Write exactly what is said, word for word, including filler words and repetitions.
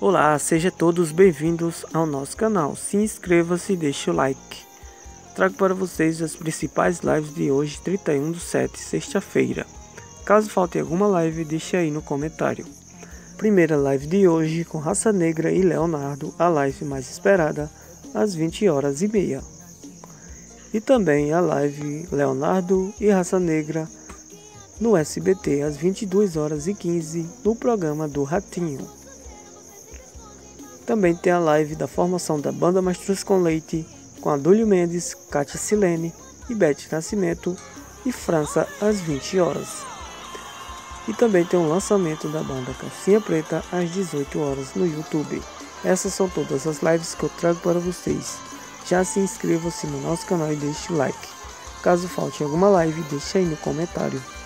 Olá, sejam todos bem-vindos ao nosso canal. Se inscreva-se e deixe o like. Trago para vocês as principais lives de hoje, trinta e um do sete, sexta-feira. Caso falte alguma live, deixe aí no comentário. Primeira live de hoje com Raça Negra e Leonardo, a live mais esperada, às vinte horas e meia. E também a live Leonardo e Raça Negra no S B T às vinte e duas horas e quinze no programa do Ratinho. Também tem a live da formação da banda Mastruz com Leite com Adúlio Mendes, Kátia Silene e Beth Nascimento e França às vinte horas. E também tem o lançamento da banda Calcinha Preta às dezoito horas no YouTube. Essas são todas as lives que eu trago para vocês. Já se inscreva-se no nosso canal e deixe o like. Caso falte alguma live, deixe aí no comentário.